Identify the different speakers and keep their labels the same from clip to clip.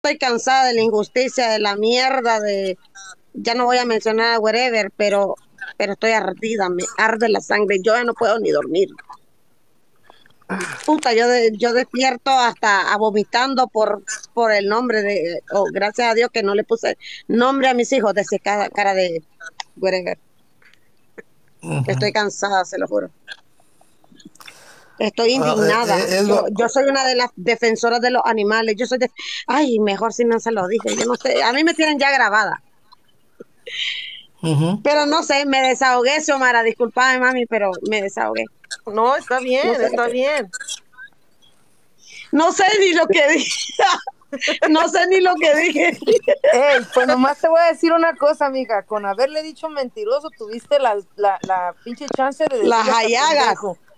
Speaker 1: estoy cansada de la injusticia, de la mierda, ya no voy a mencionar a wherever, pero estoy ardida, me arde la sangre, yo ya no puedo ni dormir. Puta, yo despierto hasta vomitando por el nombre gracias a Dios que no le puse nombre a mis hijos de ese cara de wherever. Estoy cansada, se lo juro. Estoy indignada. Yo soy una de las defensoras de los animales. Ay, mejor si no se lo dije. Yo no sé. A mí me tienen ya grabada. Pero no sé, me desahogué, Xiomara. Disculpame, mami, pero me desahogué.
Speaker 2: No, está bien,
Speaker 1: No sé.
Speaker 2: está bien.
Speaker 1: No sé ni lo que dije. No sé ni lo que dije.
Speaker 2: Ey, pues nomás te voy a decir una cosa, amiga. Con haberle dicho mentiroso, tuviste la pinche chance de decir
Speaker 1: Las hallagas.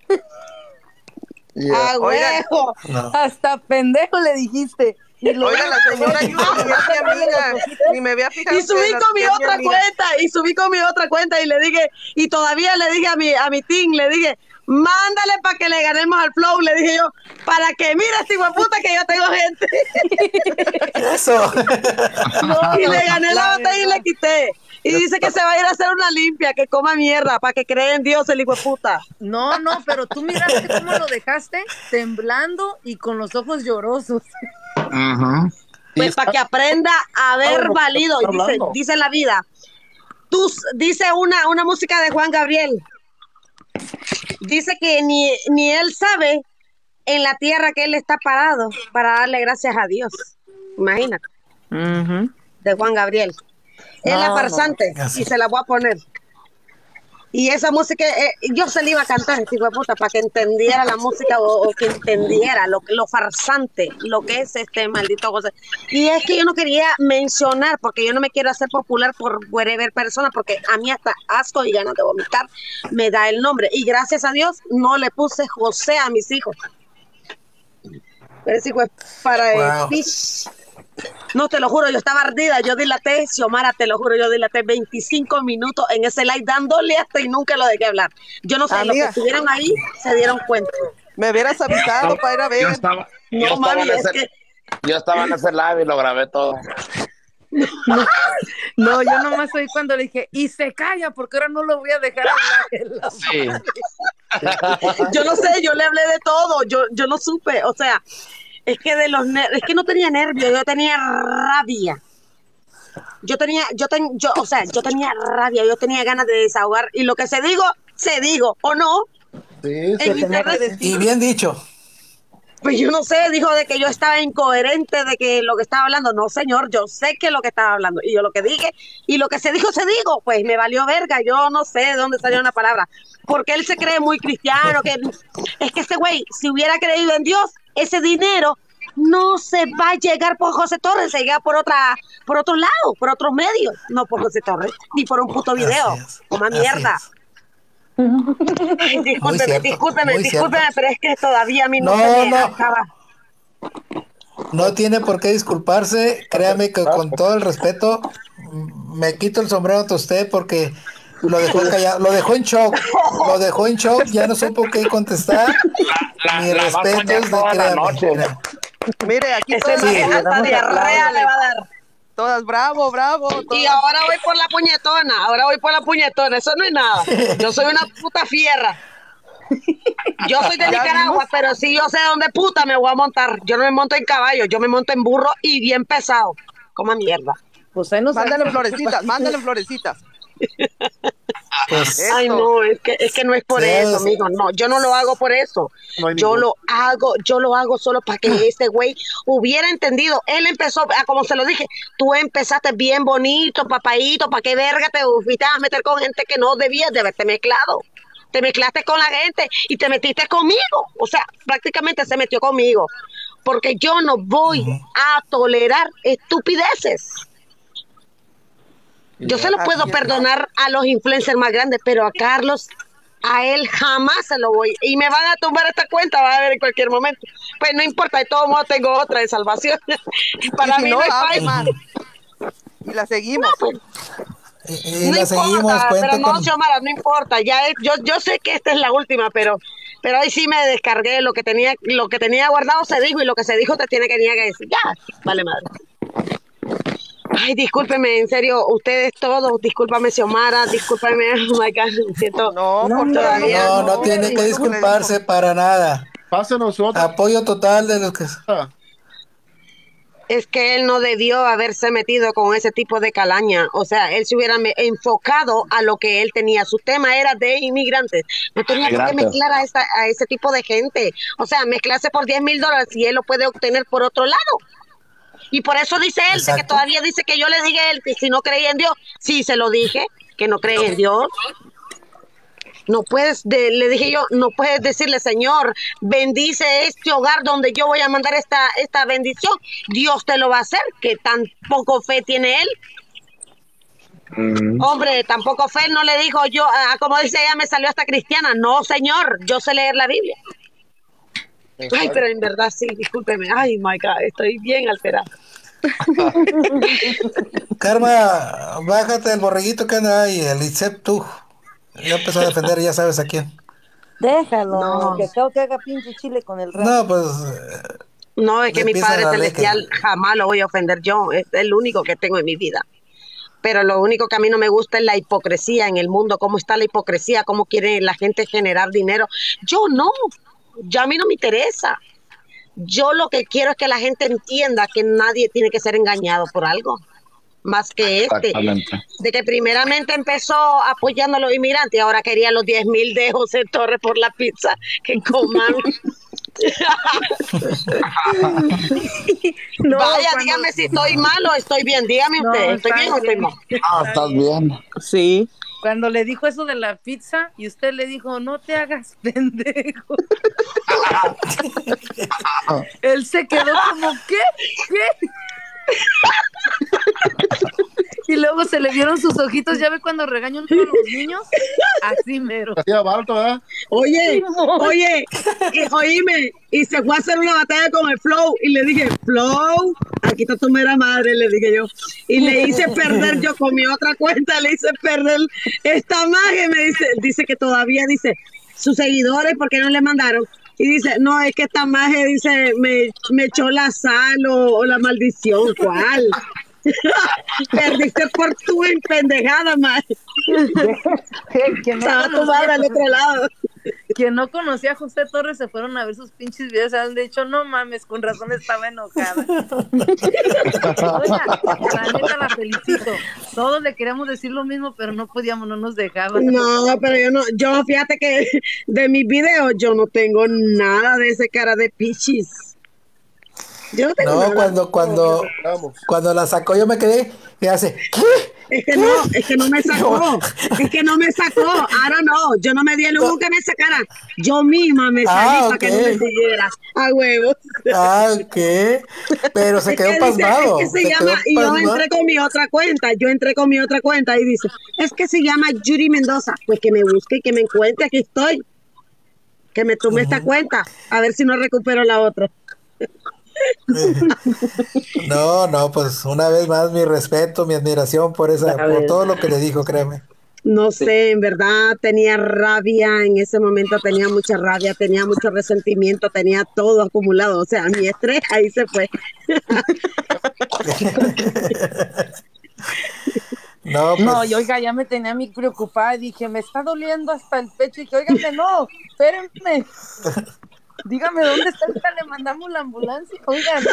Speaker 1: ¡A huevo!
Speaker 3: No.
Speaker 2: Hasta pendejo le dijiste.
Speaker 4: Oiga, la señora es mi amiga, ni me había fijado.
Speaker 1: Y subí con mi otra cuenta, y le dije, y todavía le dije a mi team, le dije, mándale para que le ganemos al Flow, le dije yo, para que mire este hijo de puta que yo tengo gente.
Speaker 3: Eso.
Speaker 1: Y le gané la batalla y le quité. Y dice que se va a ir a hacer una limpia, que coma mierda, para que cree en Dios el hijo de puta.
Speaker 2: No, pero tú miraste cómo lo dejaste, temblando y con los ojos llorosos.
Speaker 1: Pues para que aprenda a haber valido, dice la vida. Dice una música de Juan Gabriel. Dice que ni él sabe en la tierra que él está parado para darle gracias a Dios. Imagínate. De Juan Gabriel. Es la farsante y se la voy a poner. Y esa música, yo se la iba a cantar, este hijo de puta, para que entendiera la música o que entendiera lo farsante, lo que es este maldito cosa. Y es que yo no quería mencionar, porque yo no me quiero hacer popular por whatever persona, porque a mí hasta asco y ganas de vomitar me da el nombre. Y gracias a Dios no le puse José a mis hijos. Pero ese hijo es para fish. No, te lo juro, yo estaba ardida, yo dilaté, Xiomara, te lo juro, yo dilaté 25 minutos en ese live dándole hasta y nunca lo dejé hablar. Yo no sé, amiga, los que estuvieron ahí se dieron cuenta.
Speaker 4: Me hubieras avisado para ir a ver.
Speaker 5: Yo estaba en ese live y lo grabé todo.
Speaker 2: No, yo nomás oí cuando le dije, y se calla, porque ahora no lo voy a dejar hablar.
Speaker 5: Sí.
Speaker 1: Yo no sé, yo le hablé de todo, yo no supe, o sea, es que es que no tenía nervios, yo tenía rabia. Yo tenía rabia, yo tenía ganas de desahogar, y lo que se digo, ¿o no?
Speaker 3: Sí, y bien dicho.
Speaker 1: Pues yo no sé, dijo de que yo estaba incoherente, de que lo que estaba hablando, no señor, yo sé que lo que estaba hablando, y yo lo que dije, y lo que se digo, pues me valió verga, yo no sé de dónde salió una palabra, porque él se cree muy cristiano, es que ese güey, si hubiera creído en Dios, ese dinero no se va a llegar por José Torres, se llega por otro lado, por otros medios, no por José Torres, ni por un puto video, como mierda. Ay, discúlpeme, pero es que todavía a mí no se me acaba.
Speaker 3: No tiene por qué disculparse, créame que con todo el respeto, me quito el sombrero ante usted porque lo dejó callado, lo dejó en shock, ya no supo qué contestar. Mi respeto es de créame.
Speaker 4: Mire, aquí
Speaker 1: hasta diarrea le va a dar.
Speaker 4: Todas, bravo. Todas.
Speaker 1: Y ahora voy por la puñetona, eso no es nada. Yo soy una puta fierra. Yo soy de Nicaragua, pero si yo sé dónde puta me voy a montar. Yo no me monto en caballo, yo me monto en burro y bien pesado. Como mierda.
Speaker 2: Pues ahí nos
Speaker 4: mándale florecitas.
Speaker 3: Pues,
Speaker 1: ay, no, es que no es por eso, amigo. No, yo no lo hago por eso. Yo lo hago solo para que este güey hubiera entendido. Él empezó, como se lo dije, tú empezaste bien bonito, papadito, ¿para qué verga te fuiste a meter con gente que no debías de haberte mezclado? Te mezclaste con la gente y te metiste conmigo. O sea, prácticamente se metió conmigo. Porque yo no voy a tolerar estupideces. Yo se lo puedo perdonar a los influencers más grandes, pero a Carlos, a él jamás se lo voy. Y me van a tumbar esta cuenta, va a ver en cualquier momento. Pues no importa, de todos modos tengo otra de salvación. Para mí no hay más.
Speaker 4: Y la seguimos.
Speaker 1: No, pues, no seguimos. Pero no, Xiomara, no importa. Yo sé que esta es la última, pero ahí sí me descargué. Lo que tenía guardado se dijo, y lo que se dijo te tiene que decir. Ya, vale madre. Ay, discúlpeme, en serio, ustedes todos, discúlpame Xiomara, discúlpame, oh my God, me siento
Speaker 4: No,
Speaker 2: No,
Speaker 4: porque
Speaker 1: todavía.
Speaker 3: No tiene que disculparse para nada.
Speaker 6: Pásenos otra.
Speaker 3: Apoyo total de los que...
Speaker 1: Es que él no debió haberse metido con ese tipo de calaña. O sea, él se hubiera enfocado a lo que él tenía. Su tema era de inmigrantes. No tenía por qué mezclar a ese tipo de gente. O sea, mezclarse por $10,000 y él lo puede obtener por otro lado. Y por eso dice él, de que todavía dice que yo le dije a él que si no creía en Dios. Sí, se lo dije, que no cree en Dios. No puedes, le dije yo, no puedes decirle, Señor, bendice este hogar donde yo voy a mandar esta bendición. Dios te lo va a hacer, que tan poco fe tiene él. Hombre, tan poco fe no le dijo yo, como dice ella, me salió hasta cristiana. No, Señor, yo sé leer la Biblia. Ay, pero en verdad sí, discúlpeme. Ay, my God, estoy bien alterada.
Speaker 3: Karma, bájate el borreguito que anda ahí, el Itzep tú. Ya empezó a defender, ya sabes a quién.
Speaker 2: Déjalo,
Speaker 1: No.
Speaker 2: que acabo que haga pinche chile con el rap.
Speaker 3: No, pues...
Speaker 1: No, es que
Speaker 3: Le
Speaker 1: mi
Speaker 3: empieza
Speaker 1: Padre
Speaker 3: la ley
Speaker 1: Celestial jamás lo voy a ofender yo. Es el único que tengo en mi vida. Pero lo único que a mí no me gusta es la hipocresía en el mundo. Cómo está la hipocresía, cómo quiere la gente generar dinero. Yo no. Ya a mí no me interesa. Yo lo que quiero es que la gente entienda que nadie tiene que ser engañado por algo. Más que de que primeramente empezó apoyando a los inmigrantes y ahora quería los 10,000 de José Torres por la pizza que coman.
Speaker 2: No,
Speaker 1: vaya, dígame si estoy mal o estoy bien, dígame usted, ¿estoy bien o estoy mal?
Speaker 5: Ah, estás bien.
Speaker 4: Sí.
Speaker 2: Cuando le dijo eso de la pizza y usted le dijo, no te hagas pendejo. Él se quedó como, ¿qué? Y luego se le vieron sus ojitos, ya ve cuando regañan a los niños, así mero.
Speaker 6: Hacía balto, ¿verdad?
Speaker 1: Oye, oíme, y se fue a hacer una batalla con el Flow, y le dije, Flow, aquí está tu mera madre, le dije yo, y le hice perder, yo con mi otra cuenta, le hice perder esta magia, me dice que todavía, dice, sus seguidores, ¿por qué no le mandaron? Y dice, no, es que esta magia, dice, me echó la sal o la maldición, ¿cuál? Perdiste por tu pendejada, magia. Estaba tu madre al otro lado.
Speaker 2: Quien no conocía a José Torres se fueron a ver sus pinches videos, se han dicho, no mames, con razón estaba enojada. Oiga, la neta la felicito. Todos le queríamos decir lo mismo, pero no podíamos, no nos dejaban.
Speaker 1: No, pero yo fíjate que de mis videos yo no tengo nada de ese cara de pichis. Yo no tengo nada.
Speaker 3: Cuando la sacó yo me quedé y hace, ¿qué?
Speaker 1: Es que no me sacó. Es que no me sacó. Ahora no, yo no me di el lujo que me sacara. Yo misma me salí para que no me siguiera. A huevos.
Speaker 3: Ok. Pero se quedó pasmado.
Speaker 1: Es que se llama, y yo entré con mi otra cuenta. Y dice, es que se llama Yuri Mendoza. Pues que me busque y que me encuentre, aquí estoy. Que me tome esta cuenta. A ver si no recupero la otra.
Speaker 3: No, pues una vez más mi respeto, mi admiración por todo lo que le dijo, créeme.
Speaker 1: No sé, en verdad tenía rabia en ese momento, tenía mucha rabia, tenía mucho resentimiento, tenía todo acumulado, o sea, mi estrés ahí se fue.
Speaker 2: No, y oiga, ya me tenía a mí preocupada, dije, me está doliendo hasta el pecho, y dije, óigame, no, espérenme. Dígame dónde está, le mandamos la ambulancia, oigan.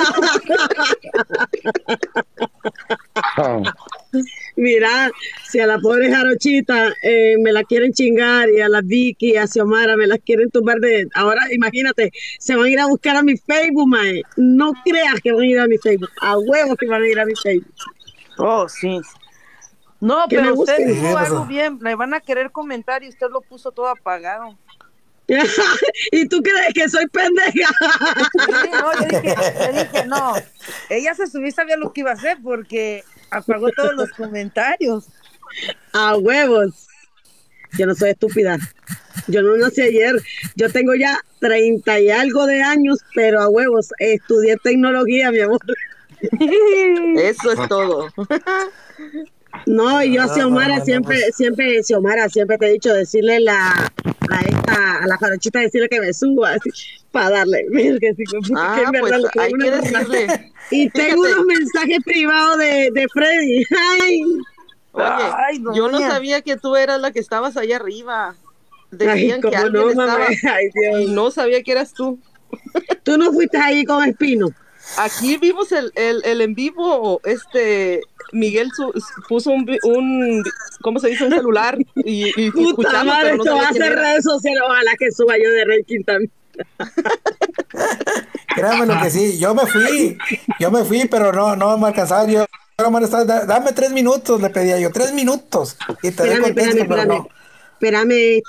Speaker 1: Mira, si a la pobre Jarochita me la quieren chingar y a la Vicky y a Xiomara me las quieren tumbar ahora imagínate, se van a ir a buscar a mi Facebook, mae. No creas que van a ir a mi Facebook, a huevos que van a ir a mi Facebook.
Speaker 2: Oh, sí. No, pero usted dijo algo bien, le van a querer comentar y usted lo puso todo apagado.
Speaker 1: ¿Y tú crees que soy pendeja?
Speaker 2: Sí, no, yo dije, no, ella se subió y sabía lo que iba a hacer porque apagó todos los comentarios.
Speaker 1: A huevos. Yo no soy estúpida. Yo no nací ayer. Yo tengo ya 30 y algo de años, pero a huevos. Estudié tecnología, mi amor.
Speaker 4: Eso es todo.
Speaker 1: No, y yo a Xiomara siempre te he dicho decirle a la Jarochita decirle que me suba así, para darle.
Speaker 4: Pues hay que decirle.
Speaker 1: Y tengo unos mensajes privados de Freddy. Ay.
Speaker 4: Oye, yo no sabía que tú eras la que estabas allá arriba. Decían que alguien
Speaker 1: no,
Speaker 4: estaba
Speaker 1: Ay, Dios.
Speaker 4: y no sabía que eras tú.
Speaker 1: Tú no fuiste ahí con Espino.
Speaker 4: Aquí vimos el en vivo, Miguel puso un ¿cómo se dice? Un celular y
Speaker 1: Puta
Speaker 4: escuchamos,
Speaker 1: madre,
Speaker 4: pero no
Speaker 1: esto va
Speaker 4: sabía
Speaker 1: a
Speaker 4: quién
Speaker 1: ser
Speaker 4: era.
Speaker 1: redes sociales. Ojalá que suba yo de ranking también.
Speaker 3: Créame lo que sí, yo me fui, pero no me alcanzaba. Yo nomás estaba, dame 3 minutos, le pedía yo, 3 minutos. Y te doy contexto, pero no.
Speaker 1: Espérame,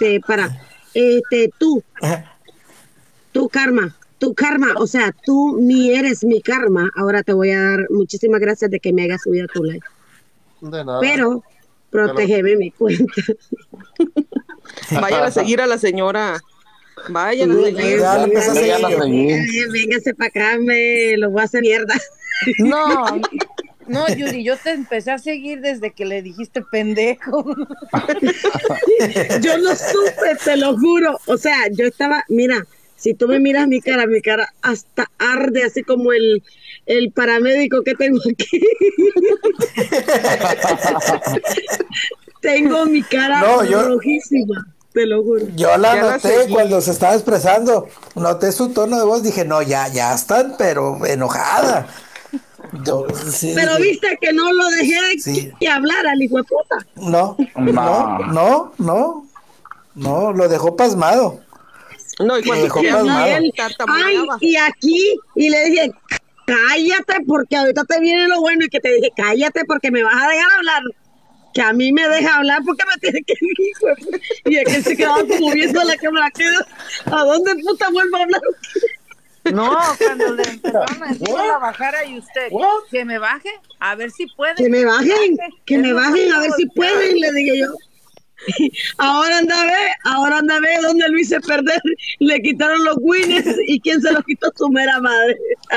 Speaker 1: tú, Karma, o sea, tú ni eres mi karma. Ahora te voy a dar muchísimas gracias de que me hayas subido a tu live.
Speaker 6: De nada.
Speaker 1: Pero, protégeme mi cuenta.
Speaker 4: Vayan a seguir a la señora. Vayan a seguir.
Speaker 3: Ya le empecé a seguir yo.
Speaker 1: Véngase para acá, me lo voy a hacer mierda.
Speaker 2: No, Yuri, yo te empecé a seguir desde que le dijiste pendejo.
Speaker 1: Yo no supe, te lo juro. O sea, yo estaba, mira, si tú me miras mi cara hasta arde, así como el paramédico que tengo aquí. Tengo mi cara rojísima, te lo juro.
Speaker 3: Yo la noté cuando se estaba expresando, noté su tono de voz, dije, no, ya están, pero enojada.
Speaker 1: Pero viste que no lo dejé que hablara al hijo de puta.
Speaker 3: No, lo dejó pasmado.
Speaker 4: No, y cuando
Speaker 1: y aquí, y le dije, cállate porque ahorita te viene lo bueno, y que te dije, cállate porque me vas a dejar hablar. Que a mí me deja hablar porque me tiene que ir. Y es que se quedaba como viendo la cámara. ¿A dónde puta vuelvo a hablar?
Speaker 2: No, cuando le empezaron a decir a la bajara y usted, que me baje, a ver si pueden.
Speaker 1: Que me bajen, a ver si pueden, le dije yo. Ahora anda a ver dónde lo hice perder. Le quitaron los winners y quién se los quitó, su mera madre.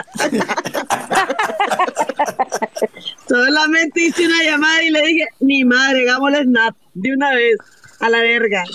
Speaker 1: Solamente hice una llamada y le dije, mi madre, hagámosle snap de una vez a la verga.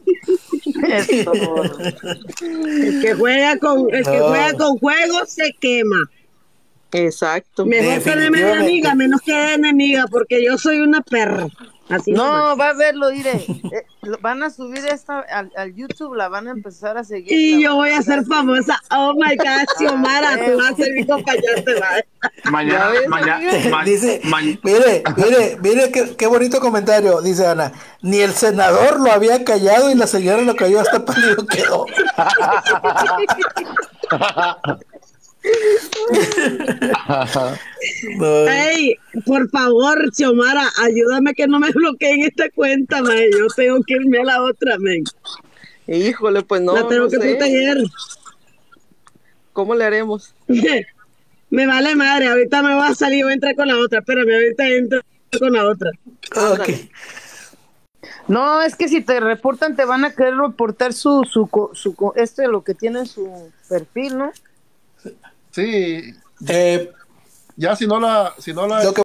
Speaker 1: El que juega con juego se quema.
Speaker 4: Exacto.
Speaker 1: Mejor tenerme de amiga, menos que de enemiga, porque yo soy una perra. Así
Speaker 2: no, va a verlo, diré. Van a subir esta al YouTube, la van a empezar a seguir.
Speaker 1: Y yo voy a ser famosa. Oh my God, Xiomara, tú vas a ser mi compañera.
Speaker 5: Mañana.
Speaker 3: Dice, mire qué bonito comentario, dice Ana. Ni el senador lo había callado y la señora lo cayó hasta pálido quedó.
Speaker 1: Hey, por favor, Xiomara, ayúdame que no me bloqueen esta cuenta, man. Yo tengo que irme a la otra, men.
Speaker 4: Híjole, pues no.
Speaker 1: La tengo que proteger.
Speaker 4: ¿Cómo le haremos?
Speaker 1: Me vale madre, ahorita me voy a salir, voy a entrar con la otra. Espérame, ahorita entro con la otra.
Speaker 3: Okay.
Speaker 2: No, es que si te reportan, te van a querer reportar su lo que tiene en su perfil, ¿no?
Speaker 6: Sí. Ya si no la